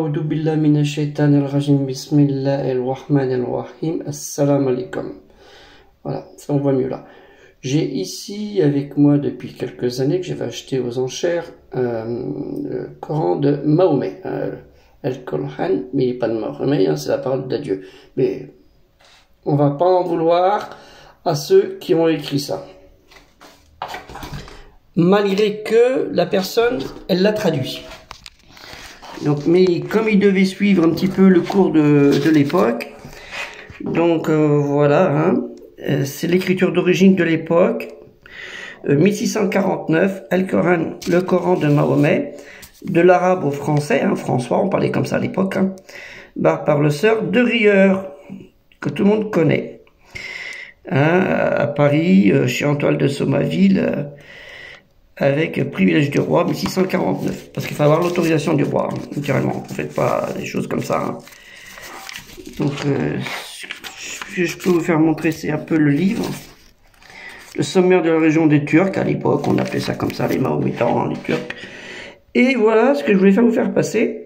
A'udhu billahi minash shaitanir rajim. Bismillahir rahmanir rahim. Assalamu alaikum. Voilà, ça on voit mieux là. J'ai ici avec moi depuis quelques années que j'avais acheté aux enchères le Coran de Mahomet, Al-Qur'an, mais pas de Mahomet, c'est la parole de Dieu. Mais on va pas en vouloir à ceux qui ont écrit ça. Malgré que la personne, elle l'a traduit. Donc, mais comme il devait suivre un petit peu le cours de l'époque, donc voilà, hein, c'est l'écriture d'origine de l'époque, 1649, Al-Coran, le Coran de Mahomet, de l'arabe au français, hein, François, on parlait comme ça à l'époque, hein, par le sœur de Rieur, que tout le monde connaît, hein, à Paris, chez Antoine de Sommaville, avec privilège du roi, 1649. Parce qu'il faut avoir l'autorisation du roi, hein, naturellement. Ne faites pas des choses comme ça. Hein. Donc, je peux vous faire montrer, c'est un peu le livre. Le sommaire de la région des Turcs, à l'époque, on appelait ça comme ça, les Mahométans, hein, les Turcs. Et voilà ce que je voulais vous faire passer.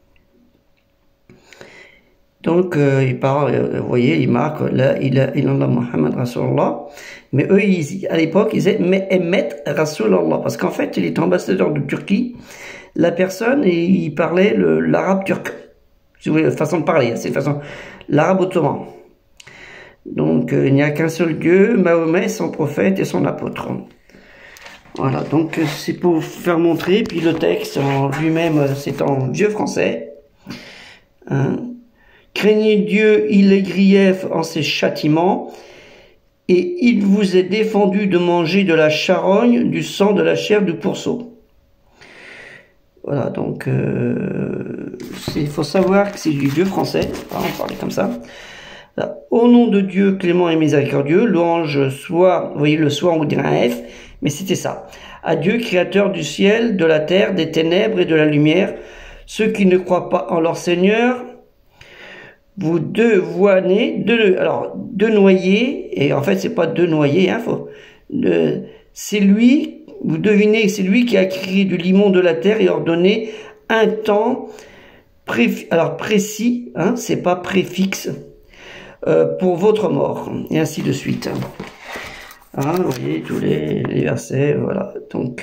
Donc, il parle, vous voyez, il marque, là, il a Muhammad Rasulullah. Mais eux, à l'époque, ils disaient Mehmet Rasulullah. Parce qu'en fait, il est ambassadeur de Turquie. La personne, et il parlait l'arabe turc. Si vous voulez, façon de parler, c'est façon, l'arabe ottoman. Donc, il n'y a qu'un seul Dieu, Mahomet, son prophète et son apôtre. Voilà, donc c'est pour vous faire montrer. Puis le texte en lui-même, c'est en vieux français. Hein. Craignez Dieu, il est grief en ses châtiments, et il vous est défendu de manger de la charogne, du sang, de la chair, du pourceau. Voilà, donc il faut savoir que c'est du vieux français, on parlait comme ça. Là, au nom de Dieu, clément et miséricordieux, louange soit, vous voyez le soit, on dirait un F, mais c'était ça. À Dieu, créateur du ciel, de la terre, des ténèbres et de la lumière, ceux qui ne croient pas en leur Seigneur, vous deux noyer, et en fait c'est pas deux noyer, hein, c'est lui, vous devinez, c'est lui qui a créé du limon de la terre et ordonné un temps précis, hein, c'est pas préfixe, pour votre mort, et ainsi de suite. Hein, vous voyez tous les versets, voilà. Donc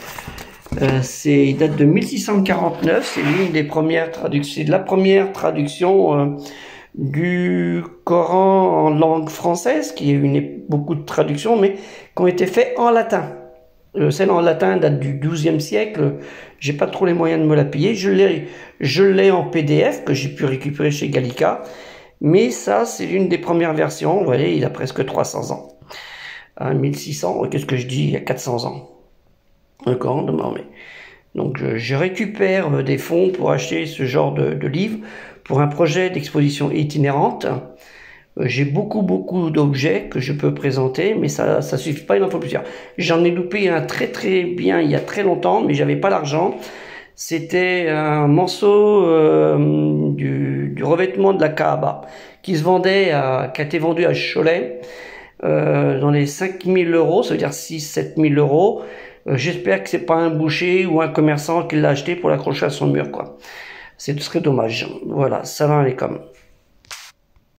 il date de 1649, c'est l'une des premières traductions, c'est la première traduction du Coran en langue française, qui a eu beaucoup de traductions, mais qui ont été faites en latin. Celle en latin date du XIIe siècle, j'ai pas trop les moyens de me la payer, je l'ai en PDF, que j'ai pu récupérer chez Gallica, mais ça, c'est l'une des premières versions, vous voyez, il a presque 300 ans. 1600, qu'est-ce que je dis, il y a 400 ans. Un Coran de Mahomet. Donc je récupère des fonds pour acheter ce genre de livre pour un projet d'exposition itinérante. J'ai beaucoup d'objets que je peux présenter, mais ça suffit pas, il en faut plusieurs. J'en ai loupé un très bien il y a très longtemps, mais j'avais pas l'argent. C'était un morceau du revêtement de la Kaaba qui a été vendu à Cholet dans les 5000 €, ça veut dire 6-7 000 €. J'espère que c'est pas un boucher ou un commerçant qui l'a acheté pour l'accrocher à son mur, quoi. Ce serait dommage. Voilà, salam alaikum.